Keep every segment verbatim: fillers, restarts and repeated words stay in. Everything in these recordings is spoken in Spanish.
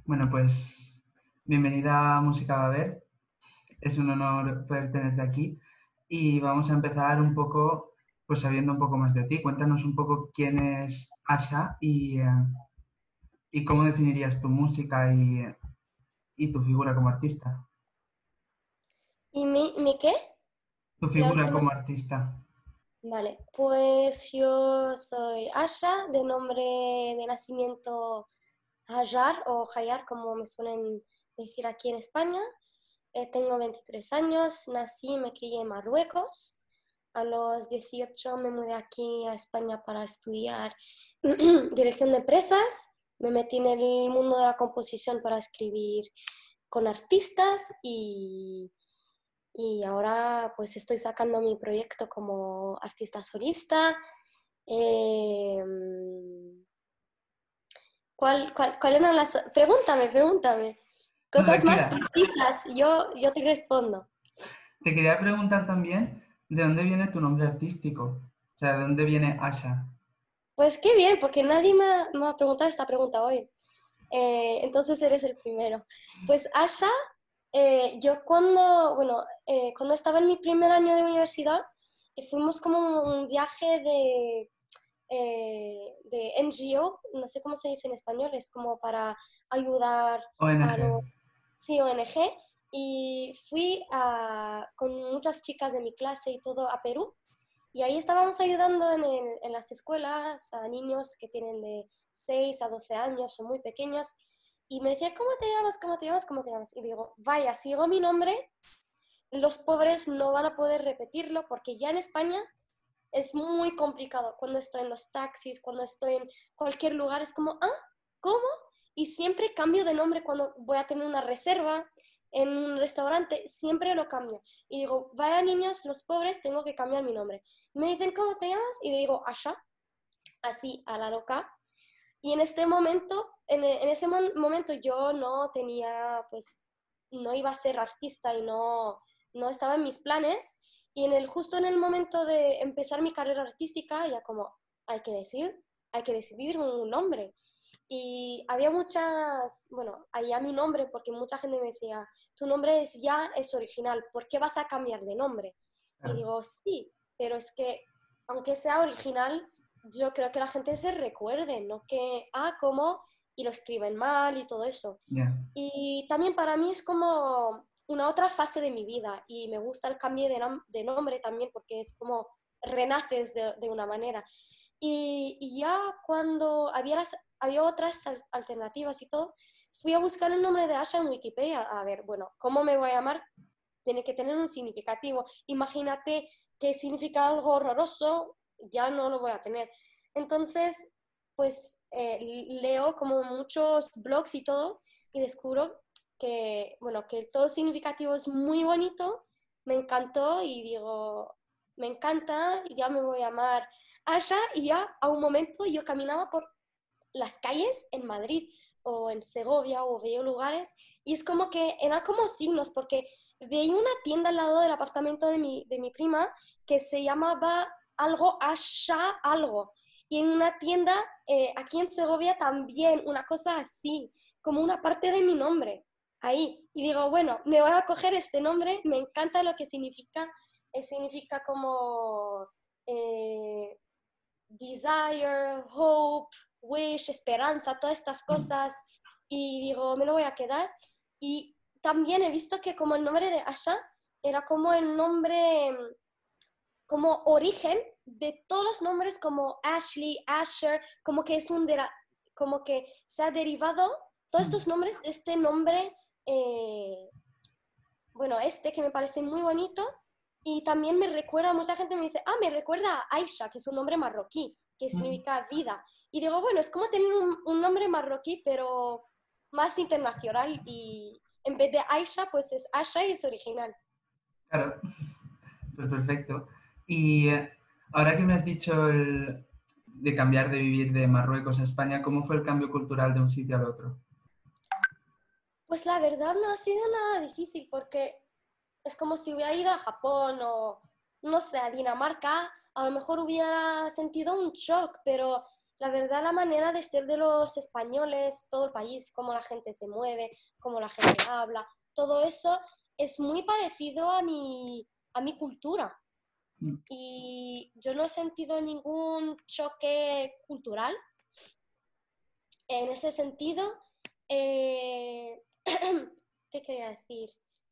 Bueno, pues bienvenida a Música Baber. Es un honor poder tenerte aquí y vamos a empezar un poco, pues sabiendo un poco más de ti. Cuéntanos un poco quién es Asha y, eh, y cómo definirías tu música y, y tu figura como artista. ¿Y mi, mi qué? Tu La figura última. como artista. Vale, pues yo soy Asha, de nombre de nacimiento Hajar o Hayar, como me suelen decir aquí en España. Eh, tengo veintitrés años, nací y me crié en Marruecos. A los dieciocho me mudé aquí a España para estudiar dirección de empresas. Me metí en el mundo de la composición para escribir con artistas y y ahora pues estoy sacando mi proyecto como artista solista. Eh, ¿cuál, cuál, cuál eran las... Pregúntame, pregúntame. Cosas más Tranquila, precisas, yo, yo te respondo. te quería preguntar también de dónde viene tu nombre artístico. O sea, ¿de dónde viene Asha? Pues qué bien, porque nadie me ha, me ha preguntado esta pregunta hoy. Eh, entonces eres el primero. Pues Asha, eh, yo cuando, bueno, eh, cuando estaba en mi primer año de universidad, eh, fuimos como un viaje de eh, de N G O, no sé cómo se dice en español, es como para ayudar a O N G. los, sí, O N G, y fui a, con muchas chicas de mi clase y todo a Perú, y ahí estábamos ayudando en, el- en las escuelas a niños que tienen de seis a doce años, son muy pequeños, y me decía, ¿cómo te llamas? ¿Cómo te llamas? ¿Cómo te llamas? Y digo, vaya, si digo mi nombre, los pobres no van a poder repetirlo porque ya en España es muy complicado cuando estoy en los taxis, cuando estoy en cualquier lugar, es como, ah, ¿cómo? Y siempre cambio de nombre cuando voy a tener una reserva en un restaurante, siempre lo cambio. Y digo, vaya niños, los pobres, tengo que cambiar mi nombre. Me dicen, ¿cómo te llamas? Y digo, Asha, así, a la loca. Y en este momento, en, en ese mon- momento yo no tenía, pues, no iba a ser artista y no, no estaba en mis planes. Y en el, justo en el momento de empezar mi carrera artística, ya como, hay que decir, hay que decidir un nombre. Y había muchas, bueno, había mi nombre porque mucha gente me decía, tu nombre es ya es original, ¿por qué vas a cambiar de nombre? Y Claro. digo, sí, pero es que aunque sea original, yo creo que la gente se recuerde, no que, ah, ¿cómo? Y lo escriben mal y todo eso. Ya. Y también para mí es como una otra fase de mi vida y me gusta el cambio de, nom- de nombre también porque es como renaces de, de una manera. Y, y ya cuando había, las, había otras al- alternativas y todo, fui a buscar el nombre de Asha en Wikipedia. A ver, bueno, ¿cómo me voy a llamar? Tiene que tener un significativo. Imagínate que significa algo horroroso, ya no lo voy a tener. Entonces, pues eh, leo como muchos blogs y todo y descubro que, bueno, que todo significativo es muy bonito, me encantó y digo, me encanta, ya me voy a llamar Asha y ya a un momento yo caminaba por las calles en Madrid o en Segovia o veía lugares y es como que eran como signos porque veía una tienda al lado del apartamento de mi, de mi prima que se llamaba algo Asha algo y en una tienda eh, aquí en Segovia también una cosa así, como una parte de mi nombre ahí y digo, bueno, me voy a coger este nombre, me encanta lo que significa, eh, significa como eh, desire, hope, wish, esperanza, todas estas cosas. Y digo, me lo voy a quedar. Y también he visto que como el nombre de Asha era como el nombre, como origen de todos los nombres como Ashley, Asher, como que es un, dera- como que se ha derivado todos estos nombres, este nombre, eh, bueno, este que me parece muy bonito y también me recuerda, mucha gente me dice, ah, me recuerda a Aisha, que es un nombre marroquí, que Mm. significa vida. Y digo, bueno, es como tener un, un nombre marroquí, pero más internacional y en vez de Aisha, pues es Asha y es original. Claro. Pues perfecto. Y eh, ahora que me has dicho el- de cambiar de vivir de Marruecos a España, ¿cómo fue el cambio cultural de un sitio al otro? Pues la verdad no ha sido nada difícil porque es como si hubiera ido a Japón o, no sé, a Dinamarca, a lo mejor hubiera sentido un shock, pero la verdad la manera de ser de los españoles, todo el país, cómo la gente se mueve, cómo la gente habla, todo eso es muy parecido a mi, a mi cultura. Mm. Y yo no he sentido ningún choque cultural en ese sentido. Eh, ¿Qué quería decir?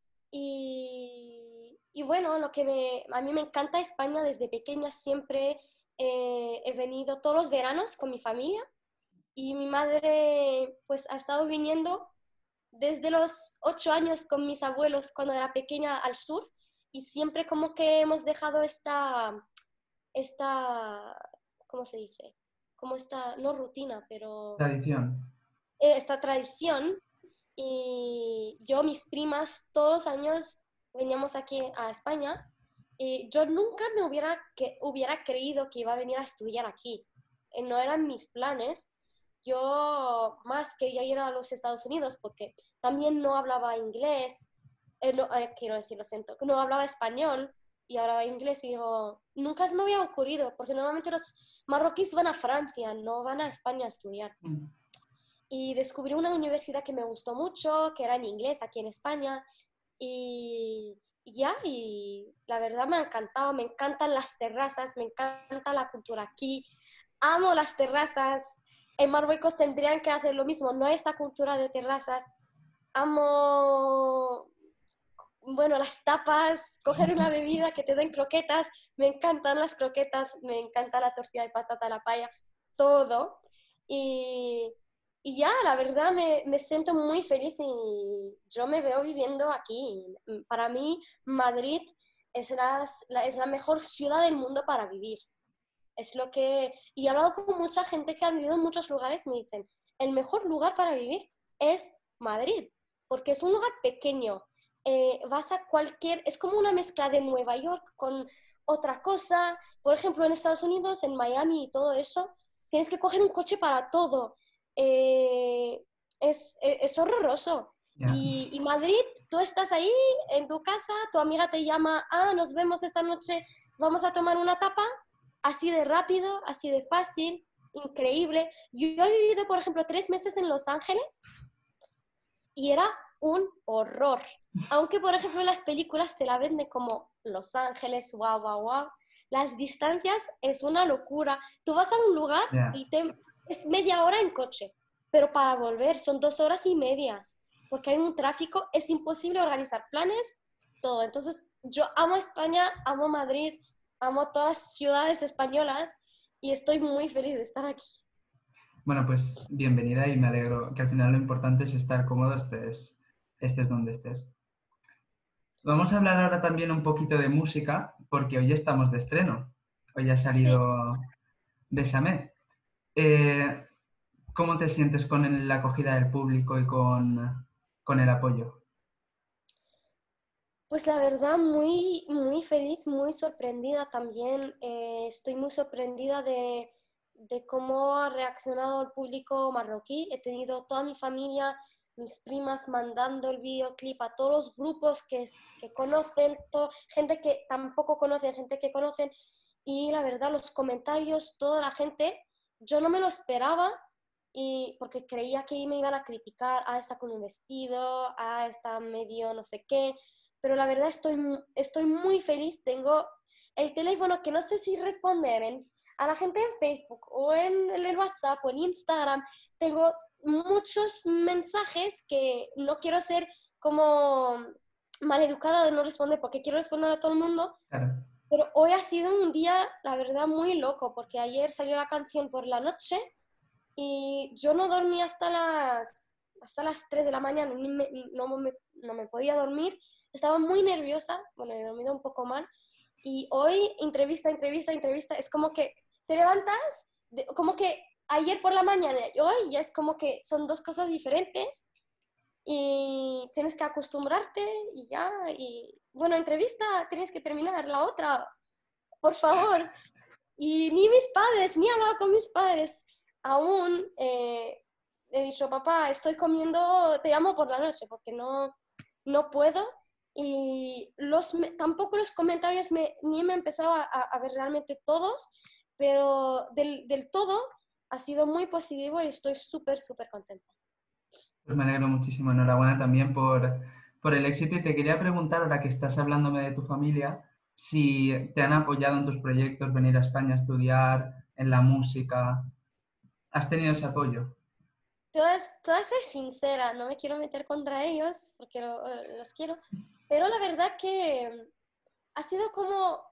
Y, y bueno, lo que me, a mí me encanta España desde pequeña, siempre eh, he venido todos los veranos con mi familia y mi madre pues ha estado viniendo desde los ocho años con mis abuelos cuando era pequeña al sur y siempre como que hemos dejado esta, esta, ¿cómo se dice? Como esta, no rutina, pero Tradición. eh, esta tradición. Y yo, mis primas, todos los años veníamos aquí a España y yo nunca me hubiera, que, hubiera creído que iba a venir a estudiar aquí. Eh, No eran mis planes. Yo más quería ir a los Estados Unidos porque también no hablaba inglés, eh, no, eh, quiero decir, lo siento, que no hablaba español y hablaba inglés y digo, nunca se me había ocurrido porque normalmente los marroquíes van a Francia, no van a España a estudiar. Mm. Y descubrí una universidad que me gustó mucho, que era en inglés aquí en España. Y, y ya, y la verdad me ha encantado, me encantan las terrazas, me encanta la cultura aquí. Amo las terrazas. En Marruecos tendrían que hacer lo mismo, no hay esta cultura de terrazas. Amo, bueno, las tapas, coger una bebida que te den croquetas. Me encantan las croquetas, me encanta la tortilla de patata, la paella, todo. Y, y ya, la verdad, me, me siento muy feliz y yo me veo viviendo aquí. Para mí, Madrid es, las- la, es la mejor ciudad del mundo para vivir. Es lo que... Y he hablado con mucha gente que ha vivido en muchos lugares, me dicen, el mejor lugar para vivir es Madrid, porque es un lugar pequeño. Eh, vas a cualquier... Es como una mezcla de Nueva York con otra cosa. Por ejemplo, en Estados Unidos, en Miami y todo eso, tienes que coger un coche para todo. Eh, es, es, es horroroso. Ya. Y, y Madrid, tú estás ahí en tu casa, tu amiga te llama, ah, nos vemos esta noche, vamos a tomar una tapa, así de rápido, así de fácil, increíble. Yo he vivido, por ejemplo, tres meses en Los Ángeles y era un horror. Aunque, por ejemplo, en las películas te la venden como Los Ángeles, wow, wow, wow. Las distancias es una locura. Tú vas a un lugar Ya. y te, es media hora en coche, pero para volver son dos horas y medias, porque hay un tráfico, es imposible organizar planes, todo. Entonces, yo amo España, amo Madrid, amo todas las ciudades españolas y estoy muy feliz de estar aquí. Bueno, pues bienvenida y me alegro que al final lo importante es estar cómodo, estés, estés donde estés. Vamos a hablar ahora también un poquito de música, porque hoy estamos de estreno. Hoy ha Sí. salido Bésame. Eh, ¿Cómo te sientes con el- la acogida del público y con, con el apoyo? Pues la verdad, muy, muy feliz, muy sorprendida también. Eh, estoy muy sorprendida de, de cómo ha reaccionado el público marroquí. He tenido toda mi familia, mis primas mandando el videoclip a todos los grupos que, es- que conocen, to- gente que tampoco conocen, gente que conocen. Y la verdad, los comentarios, toda la gente, yo no me lo esperaba y porque creía que me iban a criticar, ah, está con un vestido, ah, está medio no sé qué, pero la verdad estoy, mu- estoy muy feliz. Tengo el teléfono que no sé si responder en- a la gente en Facebook o en el WhatsApp o en Instagram. Tengo muchos mensajes que no quiero ser como maleducada de no responder porque quiero responder a todo el mundo, Claro. pero hoy ha sido un día, la verdad, muy loco porque ayer salió la canción por la noche y yo no dormí hasta las, hasta las tres de la mañana, ni me- no, me, no me podía dormir, estaba muy nerviosa, bueno, he dormido un poco mal, y hoy entrevista, entrevista, entrevista, es como que te levantas, de- como que ayer por la mañana y hoy ya es como que son dos cosas diferentes y tienes que acostumbrarte y ya, y bueno, entrevista, tienes que terminar la otra, por favor. Y ni mis padres, ni he hablado con mis padres. Aún eh, he dicho, papá, estoy comiendo, te llamo por la noche porque no, no puedo. Y los, me- tampoco los comentarios me, ni me empezaba a, a ver realmente todos, pero del, del todo ha sido muy positivo y estoy súper, súper contenta. Pues me alegro muchísimo. Enhorabuena también por, por el éxito. Y te quería preguntar, ahora que estás hablándome de tu familia, si te han apoyado en tus proyectos, venir a España a estudiar, en la música. ¿Has tenido ese apoyo? Te voy, a, te voy a ser sincera, no me quiero meter contra ellos porque lo- eh, los quiero, pero la verdad que ha sido como,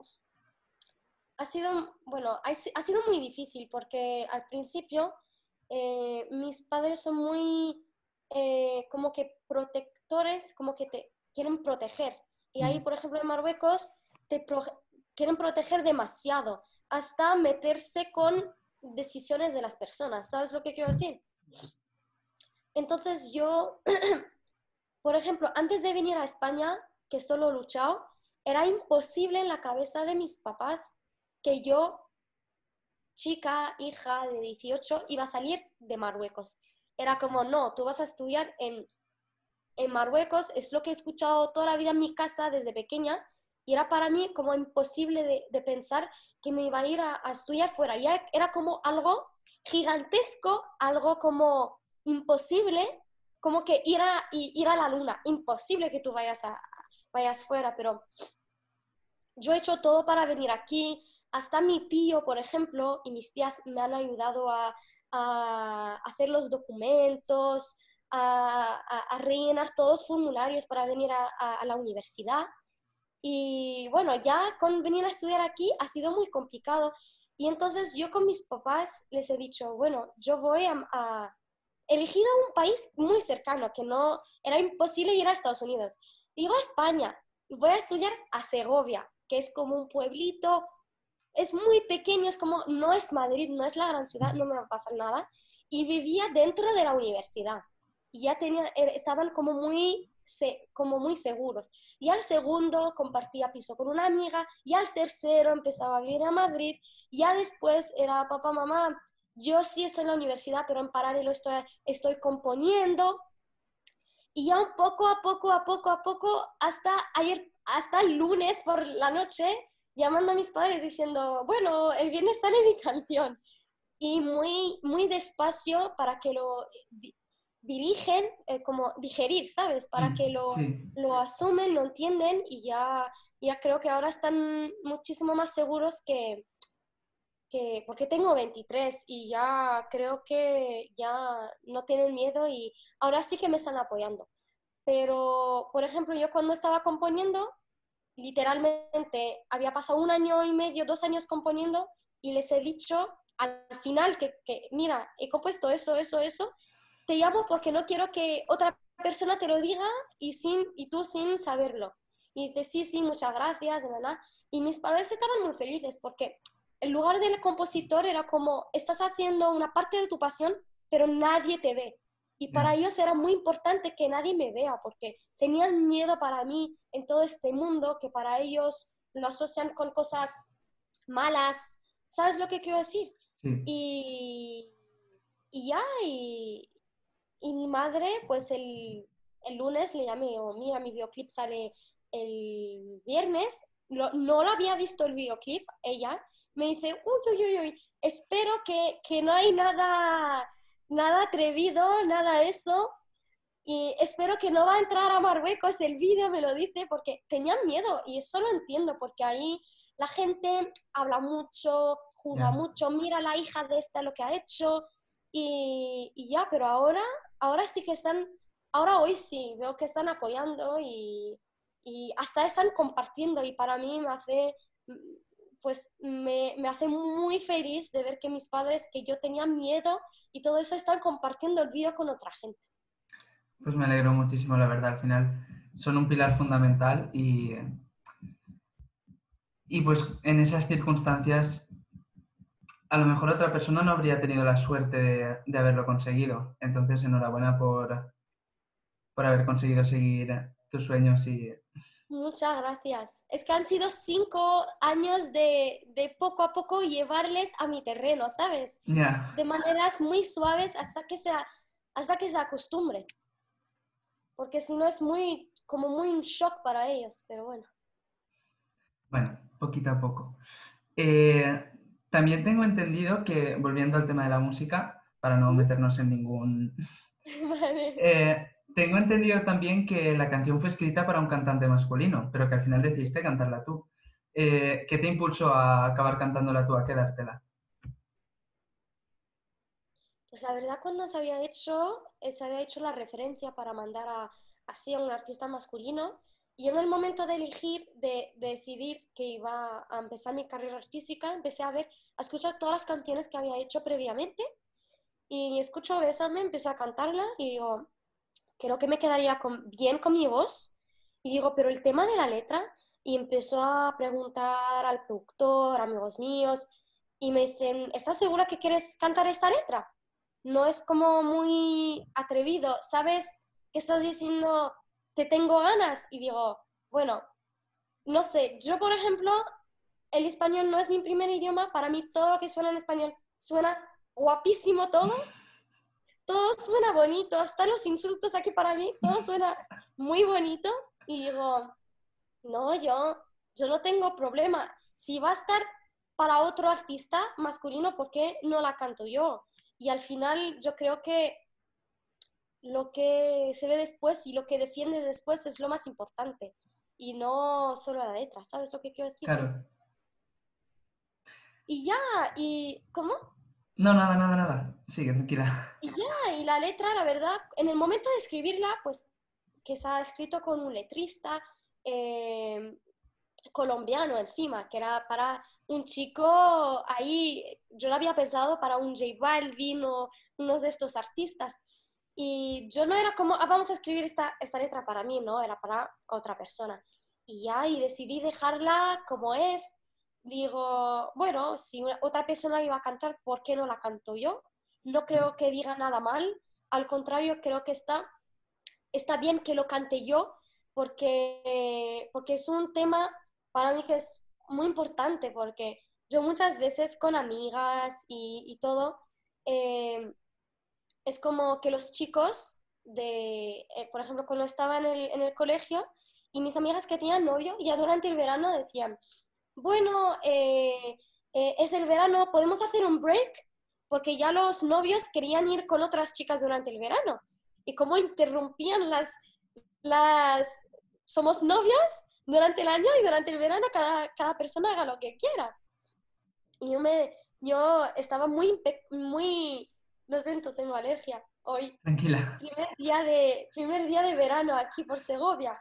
ha sido, bueno, ha, si- ha sido muy difícil porque al principio eh, mis padres son muy eh, como que protectores, como que te quieren proteger. Y ahí, Mm. por ejemplo, en Marruecos te pro- quieren proteger demasiado, hasta meterse con decisiones de las personas. ¿Sabes lo que quiero decir? Entonces yo, por ejemplo, antes de venir a España, que esto lo he luchado, era imposible en la cabeza de mis papás que yo, chica, hija de dieciocho, iba a salir de Marruecos. Era como, no, tú vas a estudiar en, en Marruecos, es lo que he escuchado toda la vida en mi casa desde pequeña, y era para mí como imposible de, de pensar que me iba a ir a, a estudiar fuera. Ya era como algo gigantesco, algo como imposible, como que ir a, ir a la luna, imposible que tú vayas, a, vayas fuera, pero yo he hecho todo para venir aquí. Hasta mi tío, por ejemplo, y mis tías me han ayudado a, a hacer los documentos, a, a, a rellenar todos los formularios para venir a, a, a la universidad. Y bueno, ya con venir a estudiar aquí ha sido muy complicado. Y entonces yo con mis papás les he dicho, bueno, yo voy a, a elegido un país muy cercano, que no era imposible ir a Estados Unidos. Iba a España, voy a estudiar a Segovia, que es como un pueblito, es muy pequeño, es como, no es Madrid, no es la gran ciudad, no me va a pasar nada. Y vivía dentro de la universidad. Y ya tenía, er, estaban como muy, se, como muy seguros. Y al segundo compartía piso con una amiga, y al tercero empezaba a vivir a Madrid, y ya después era papá, mamá, yo sí estoy en la universidad, pero en paralelo estoy, estoy componiendo. Y ya un poco a poco, a poco, a poco, hasta ayer, hasta el lunes por la noche, llamando a mis padres diciendo, bueno, el viernes sale mi canción. Y muy, muy despacio para que lo di- dirigen, eh, como digerir, ¿sabes? Para que Mm, lo, sí, lo asumen, lo entienden y ya, ya creo que ahora están muchísimo más seguros que, que, porque tengo veintitrés y ya creo que ya no tienen miedo y ahora sí que me están apoyando. Pero, por ejemplo, yo cuando estaba componiendo, literalmente había pasado un año y medio, dos años componiendo y les he dicho al final que, que mira, he compuesto eso, eso, eso, te llamo porque no quiero que otra persona te lo diga y, sin, y tú sin saberlo. Y dice, sí, sí, muchas gracias, ¿verdad? Y mis padres estaban muy felices porque el lugar del compositor era como, estás haciendo una parte de tu pasión, pero nadie te ve. Y para ya. ellos era muy importante que nadie me vea, porque tenían miedo para mí en todo este mundo, que para ellos lo asocian con cosas malas. ¿Sabes lo que quiero decir? Sí. Y, y ya, y, y mi madre, pues el, el lunes le llamé, o mira, mi videoclip sale el viernes, lo- no lo había visto el videoclip, ella, me dice, uy, uy, uy, uy, espero que, que no hay nada, nada atrevido, nada de eso, y espero que no va a entrar a Marruecos el vídeo, me lo dice, porque tenían miedo, y eso lo entiendo, porque ahí la gente habla mucho, juzga Ya. mucho, mira la hija de esta lo que ha hecho, y, y ya, pero ahora, ahora sí que están, ahora hoy sí, veo que están apoyando y, y hasta están compartiendo, y para mí me hace, pues me, me hace muy feliz de ver que mis padres, que yo tenía miedo, y todo eso están compartiendo el vídeo con otra gente. Pues me alegro muchísimo, la verdad. Al final son un pilar fundamental y, y pues en esas circunstancias a lo mejor otra persona no habría tenido la suerte de, de haberlo conseguido. Entonces, enhorabuena por, por haber conseguido seguir tus sueños y Muchas gracias. Es que han sido cinco años de, de poco a poco llevarles a mi terreno, ¿sabes? ya. De maneras muy suaves hasta que se, hasta que se acostumbre, porque si no es muy, como muy un shock para ellos, pero bueno. Bueno, poquito a poco. Eh, también tengo entendido que, volviendo al tema de la música, para no ¿Mm? meternos en ningún... Vale. Eh, tengo entendido también que la canción fue escrita para un cantante masculino, pero que al final decidiste cantarla tú. Eh, ¿qué te impulsó a acabar cantándola tú, a quedártela? Pues la verdad cuando se había hecho, eh, se había hecho la referencia para mandar a, así a un artista masculino y en el momento de elegir, de, de decidir que iba a empezar mi carrera artística, empecé a ver, a escuchar todas las canciones que había hecho previamente y escucho Bésame, empecé a cantarla y digo, creo que me quedaría con- bien con mi voz. Y digo, pero el tema de la letra, y empezó a preguntar al productor, amigos míos, y me dicen, ¿estás segura que quieres cantar esta letra? No es como muy atrevido, ¿sabes que estás diciendo, te tengo ganas? Y digo, bueno, no sé, yo por ejemplo, el español no es mi primer idioma, para mí todo lo que suena en español suena guapísimo todo, todo suena bonito, hasta los insultos aquí para mí, todo suena muy bonito y digo, no, yo, yo no tengo problema. Si va a estar para otro artista masculino, ¿por qué no la canto yo? Y al final yo creo que lo que se ve después y lo que defiende después es lo más importante y no solo la letra, ¿sabes lo que quiero decir? Claro. Y ya, y ¿cómo? No, nada, nada, nada. Sigue, tranquila. Y ya, y la letra, la verdad, en el momento de escribirla, pues que se ha escrito con un letrista eh, colombiano encima, que era para un chico ahí, yo lo había pensado para un J Balvin o unos de estos artistas. Y yo no era como, ah, vamos a escribir esta, esta letra para mí, no, era para otra persona. Y ya, y decidí dejarla como es. Digo, bueno, si una- otra persona iba a cantar, ¿por qué no la canto yo? No creo que diga nada mal, al contrario, creo que está, está bien que lo cante yo, porque, porque es un tema para mí que es muy importante, porque yo muchas veces con amigas y, y todo, eh, es como que los chicos de, eh, por ejemplo, cuando estaba en el, en el colegio y mis amigas que tenían novio, ya durante el verano decían, bueno, eh, eh, es el verano, ¿podemos hacer un break? Porque ya los novios querían ir con otras chicas durante el verano. Y cómo interrumpían las, las, somos novios durante el año y durante el verano cada, cada persona haga lo que quiera. Y yo, me, yo estaba muy, muy, lo siento, tengo alergia hoy. Tranquila. Primer día de, primer día de verano aquí por Segovia.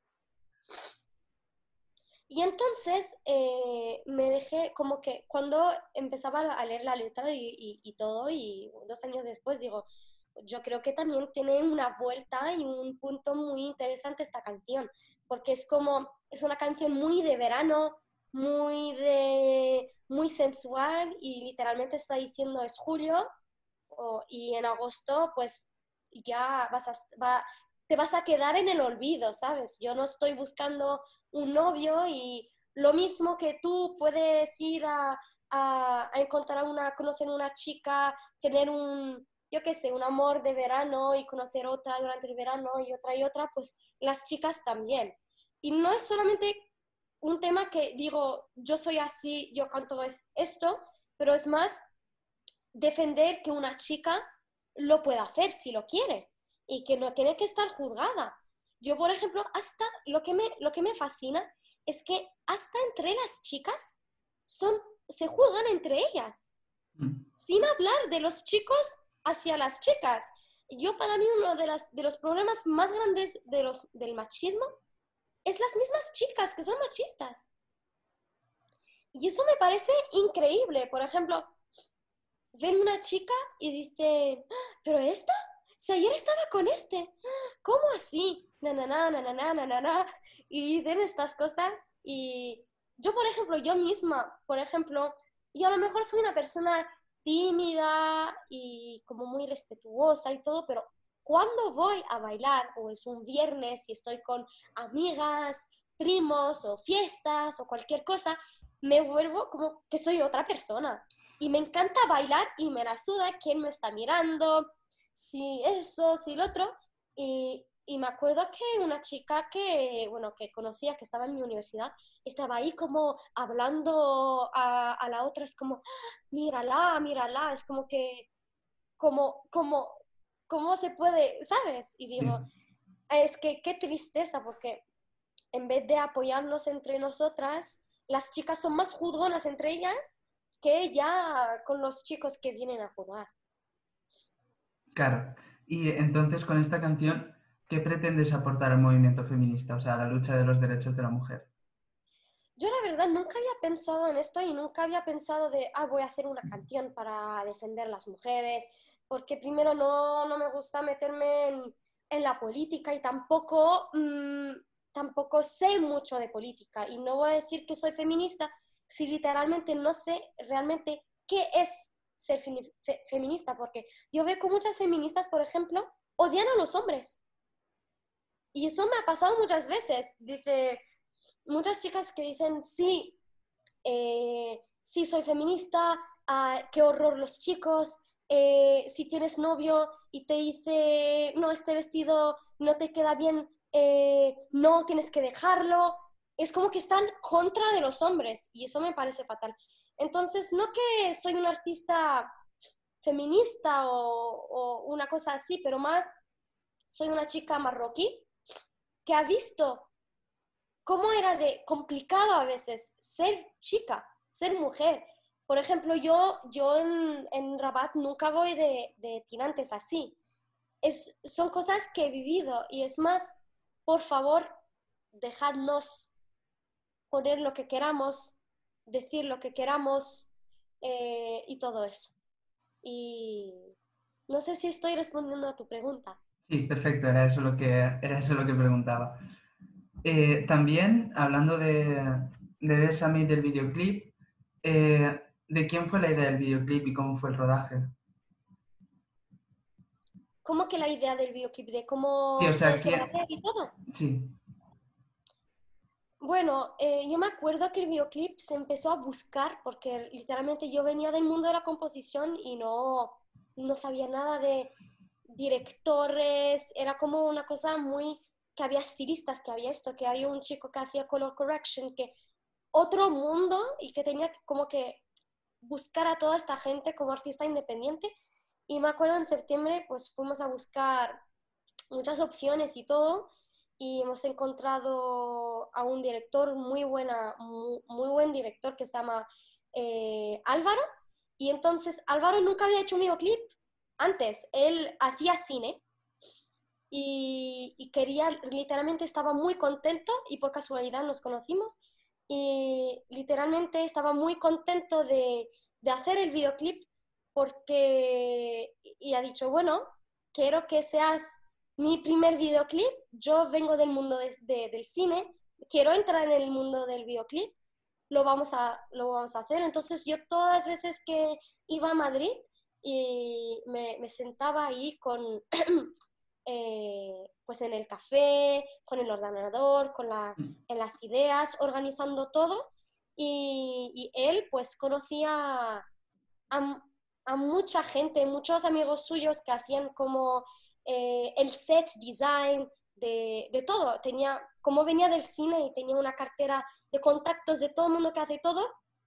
Y entonces eh, me dejé como que cuando empezaba a leer la letra y, y, y todo, y dos años después digo, yo creo que también tiene una vuelta y un punto muy interesante esta canción, porque es como, es una canción muy de verano, muy de, muy sensual y literalmente está diciendo es julio o- y en agosto pues ya vas a, va, te vas a quedar en el olvido, ¿sabes? Yo no estoy buscando un novio y lo mismo que tú puedes ir a, a, a encontrar una, conocer una chica, tener un, yo qué sé, un amor de verano y conocer otra durante el verano y otra y otra, pues las chicas también. Y no es solamente un tema que digo, yo soy así, yo canto es esto, pero es más defender que una chica lo pueda hacer si lo quiere y que no tiene que estar juzgada. Yo, por ejemplo, hasta lo que me, lo que me fascina es que hasta entre las chicas son, se juzgan entre ellas, Mm. sin hablar de los chicos hacia las chicas. Yo para mí uno de, las, de los problemas más grandes de los, del machismo es las mismas chicas que son machistas. Y eso me parece increíble. Por ejemplo, ven una chica y dicen, "Ah, pero esta, si ayer estaba con este, "Ah, ¿cómo así? Na, na, na, na, na, na, na, na, na". Y dicen estas cosas y yo, por ejemplo, yo misma, por ejemplo, yo a lo mejor soy una persona tímida y como muy respetuosa y todo, pero cuando voy a bailar o es un viernes y estoy con amigas, primos o fiestas o cualquier cosa, me vuelvo como que soy otra persona y me encanta bailar y me la suda quién me está mirando, si eso, si lo otro. Y, y me acuerdo que una chica que, bueno, que conocía, que estaba en mi universidad, estaba ahí como hablando a, a la otra, es como, "Ah, mírala, mírala", es como que, como, como, ¿cómo se puede, sabes? Y digo, Sí. es que qué tristeza, porque en vez de apoyarnos entre nosotras, las chicas son más juzgonas entre ellas que ya con los chicos que vienen a jugar. Claro. Y entonces con esta canción, ¿qué pretendes aportar al movimiento feminista? O sea, a la lucha de los derechos de la mujer. Yo la verdad nunca había pensado en esto y nunca había pensado de, ah, voy a hacer una canción para defender a las mujeres, porque primero no, no me gusta meterme en, en la política y tampoco, mmm, tampoco sé mucho de política. Y no voy a decir que soy feminista si literalmente no sé realmente qué es ser fe feminista, porque yo veo que muchas feministas, por ejemplo, odian a los hombres. Y eso me ha pasado muchas veces. Dice, muchas chicas que dicen, sí, eh, sí soy feminista, ah, qué horror los chicos, eh, si tienes novio y te dice, no, este vestido no te queda bien, eh, no, tienes que dejarlo, es como que están contra de los hombres y eso me parece fatal. Entonces, no que soy una artista feminista o, o una cosa así, pero más soy una chica marroquí que ha visto cómo era de complicado a veces ser chica, ser mujer. Por ejemplo, yo, yo en, en Rabat nunca voy de, de tirantes así. Es, son cosas que he vivido y es más, por favor, dejadnos poner lo que queramos, decir lo que queramos eh, y todo eso. Y no sé si estoy respondiendo a tu pregunta. Sí, perfecto, era eso lo que, era eso lo que preguntaba. Eh, también, hablando de, de Bésame y del videoclip, eh, ¿de quién fue la idea del videoclip y cómo fue el rodaje? ¿Cómo que la idea del videoclip, de Sí, o cómo todo sea, se va a ¿quién? hacer y todo? Sí, Bueno, eh, yo me acuerdo que el videoclip se empezó a buscar porque literalmente yo venía del mundo de la composición y no, no sabía nada de directores, era como una cosa muy, que había estilistas, que había esto, que había un chico que hacía color correction, que otro mundo y que tenía que como que buscar a toda esta gente como artista independiente. Y me acuerdo en septiembre pues fuimos a buscar muchas opciones y todo, y hemos encontrado a un director muy buena, muy, muy buen director que se llama eh, Álvaro, y entonces Álvaro nunca había hecho un videoclip antes, él hacía cine y, y quería, literalmente estaba muy contento y por casualidad nos conocimos y literalmente estaba muy contento de, de hacer el videoclip porque, y ha dicho, bueno, quiero que seas mi primer videoclip, yo vengo del mundo de, de, del cine, quiero entrar en el mundo del videoclip, lo vamos a, lo vamos a hacer. Entonces yo todas las veces que iba a Madrid y me, me sentaba ahí con eh, pues en el café, con el ordenador, con la, en las ideas, organizando todo. Y, y él pues conocía a, a, mucha gente, muchos amigos suyos que hacían como eh, el set design de, de, todo. Tenía, como venía del cine y tenía una cartera de contactos de todo el mundo que hace todo.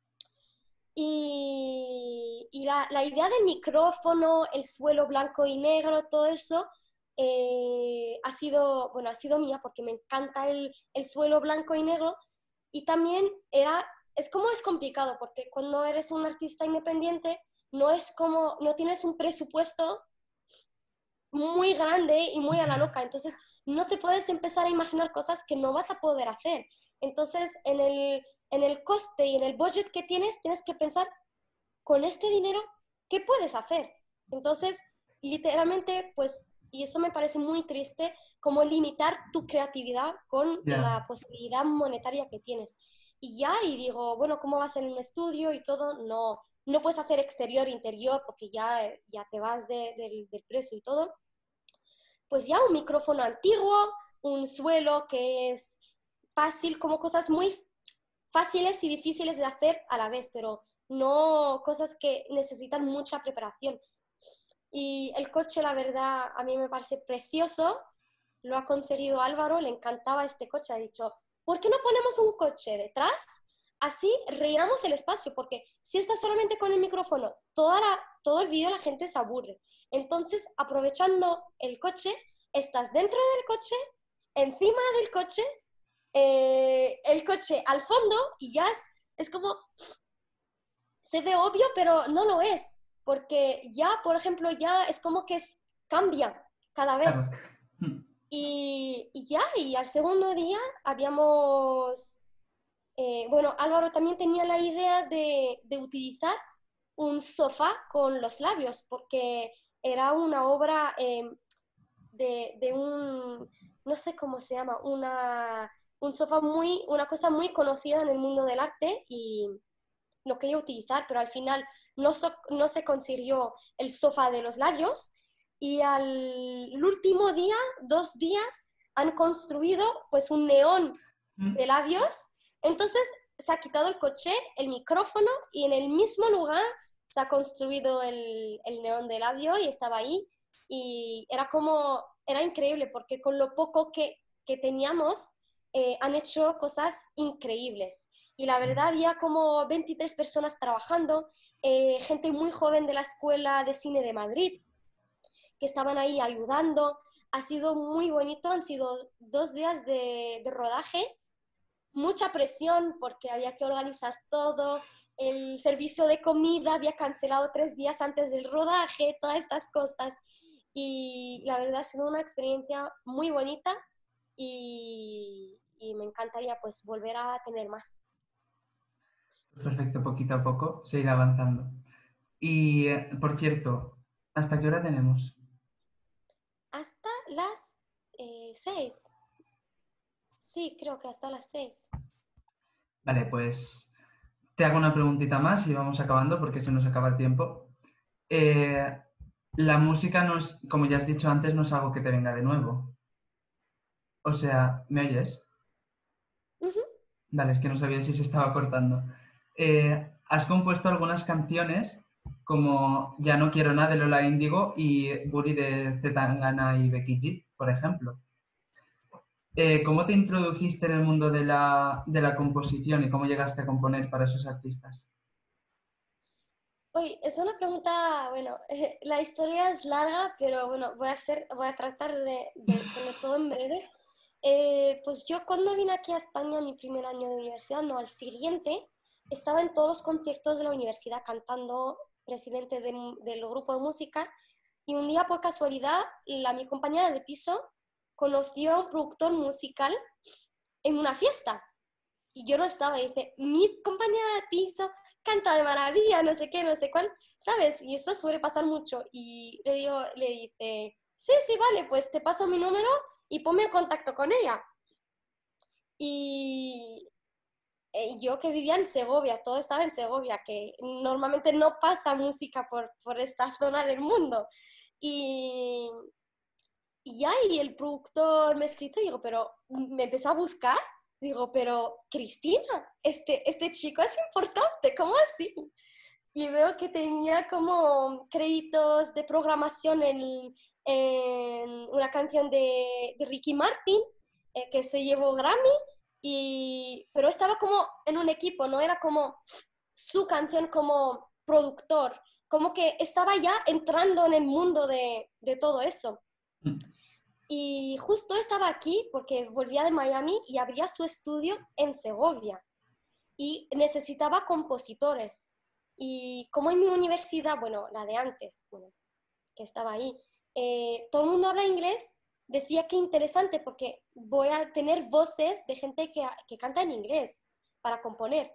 Y, y la, la, idea del micrófono, el suelo blanco y negro, todo eso, eh, ha sido, bueno, ha sido mía porque me encanta el, el suelo blanco y negro. Y también era, es como es complicado porque cuando eres un artista independiente no es como, no tienes un presupuesto muy grande y muy a la loca, entonces no te puedes empezar a imaginar cosas que no vas a poder hacer. Entonces, en el, en el coste y en el budget que tienes, tienes que pensar, con este dinero, ¿qué puedes hacer? Entonces, literalmente, pues, y eso me parece muy triste, como limitar tu creatividad con ya. la posibilidad monetaria que tienes. Y ya, y digo, bueno, ¿cómo va a ser un estudio y todo? No, no puedes hacer exterior, interior, porque ya, ya te vas de, del, del precio y todo. Pues ya un micrófono antiguo, un suelo que es fácil, como cosas muy fáciles y difíciles de hacer a la vez, pero no cosas que necesitan mucha preparación. Y el coche, la verdad, a mí me parece precioso lo ha conseguido Álvaro, le encantaba este coche, ha dicho, ¿por qué no ponemos un coche detrás? Así rellenamos el espacio, porque si estás solamente con el micrófono, toda la, todo el vídeo la gente se aburre. Entonces, aprovechando el coche, estás dentro del coche, encima del coche, eh, el coche al fondo y ya es, es como, se ve obvio, pero no lo es, porque ya, por ejemplo, ya es como que es, cambia cada vez. Claro. Mm. Y, y ya, y al segundo día habíamos, eh, bueno, Álvaro también tenía la idea de, de utilizar un sofá con los labios, porque era una obra eh, de, de un, no sé cómo se llama, una, un sofá muy, una cosa muy conocida en el mundo del arte y lo quería utilizar, pero al final no, so, no se consiguió el sofá de los labios y al el último día, dos días, han construido pues un neón Mm. de labios. Entonces se ha quitado el coche, el micrófono y en el mismo lugar se ha construido el, el neón de labio y estaba ahí. Y era como, era increíble porque con lo poco que, que teníamos eh, han hecho cosas increíbles. Y la verdad había como veintitrés personas trabajando, eh, gente muy joven de la Escuela de Cine de Madrid que estaban ahí ayudando. Ha sido muy bonito, han sido dos días de, de rodaje, mucha presión porque había que organizar todo, el servicio de comida había cancelado tres días antes del rodaje, todas estas cosas. Y la verdad ha sido una experiencia muy bonita y, y me encantaría pues volver a tener más. Perfecto, poquito a poco, seguir avanzando. Y, eh, por cierto, ¿hasta qué hora tenemos? Hasta las eh, seis. Sí, creo que hasta las seis. Vale, pues te hago una preguntita más y vamos acabando porque se nos acaba el tiempo. Eh, la música no es, como ya has dicho antes, no es algo que te venga de nuevo. O sea, ¿me oyes? Uh-huh. Vale, es que no sabía si se estaba cortando. Eh, has compuesto algunas canciones como Ya no quiero nada de Lola Índigo y Buri de Zetangana y Becky G, por ejemplo. Eh, ¿cómo te introdujiste en el mundo de la, de la composición y cómo llegaste a componer para esos artistas? Oye, es una pregunta, bueno, la historia es larga, pero bueno, voy a hacer, voy a tratar de, de poner todo en breve. Eh, pues yo cuando vine aquí a España, mi primer año de universidad, no, al siguiente, estaba en todos los conciertos de la universidad cantando, presidente de- del grupo de música, y un día por casualidad, la, mi compañera de piso conoció a un productor musical en una fiesta. Y yo no estaba, y dice, mi compañera de piso canta de maravilla, no sé qué, no sé cuál, ¿sabes? Y eso suele pasar mucho. Y le digo, le dice, sí, sí, vale, pues te paso mi número y ponme en contacto con ella. Y eh, yo que vivía en Segovia, todo estaba en Segovia, que normalmente no pasa música por, por esta zona del mundo. Y, y ya, y el productor me ha escrito y digo, pero me empezó a buscar. Digo, pero Cristina, este, este chico es importante, ¿cómo así? Y veo que tenía como créditos de programación en, en una canción de, de Ricky Martin, eh, que se llevó Grammy, y, pero estaba como en un equipo, no era como su canción como productor, como que estaba ya entrando en el mundo de, de todo eso. Y justo estaba aquí porque volvía de Miami y abría su estudio en Segovia y necesitaba compositores. Y como en mi universidad, bueno, la de antes, bueno, que estaba ahí, eh, todo el mundo habla inglés, decía que interesante porque voy a tener voces de gente que, que canta en inglés para componer.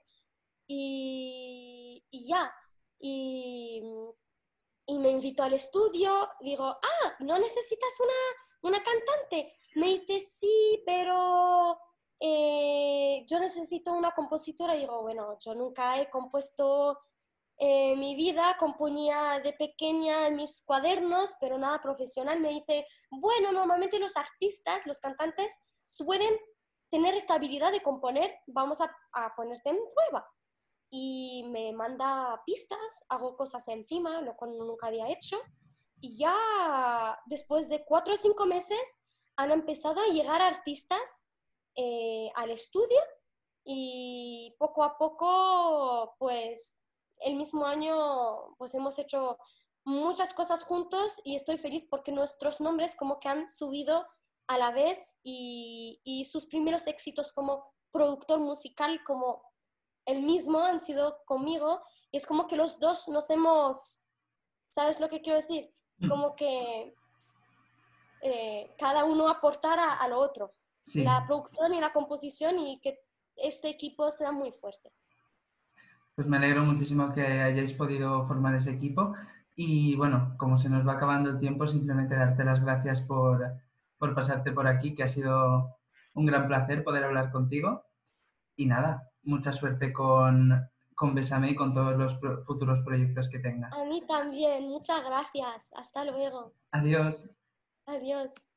Y, y ya, y, y me invitó al estudio, digo, ah, ¿no necesitas una, una cantante? Me dice, sí, pero eh, yo necesito una compositora. Digo, bueno, yo nunca he compuesto eh, mi vida, componía de pequeña en mis cuadernos, pero nada profesional. Me dice, bueno, normalmente los artistas, los cantantes, suelen tener esta habilidad de componer, vamos a, a ponerte en prueba y me manda pistas, hago cosas encima, lo cual nunca había hecho. Y ya después de cuatro o cinco meses han empezado a llegar artistas eh, al estudio y poco a poco, pues el mismo año, pues hemos hecho muchas cosas juntos y estoy feliz porque nuestros nombres como que han subido a la vez y, y sus primeros éxitos como productor musical, como el mismo, han sido conmigo y es como que los dos nos hemos, ¿sabes lo que quiero decir? Como que eh, cada uno aportar a, a lo otro, Sí, la producción y la composición y que este equipo sea muy fuerte. pues me alegro muchísimo que hayáis podido formar ese equipo y bueno, como se nos va acabando el tiempo, simplemente darte las gracias por, por pasarte por aquí, que ha sido un gran placer poder hablar contigo y nada, mucha suerte con, con Bésame y con todos los pro- futuros proyectos que tengas. A mí también, muchas gracias. Hasta luego. Adiós. Adiós.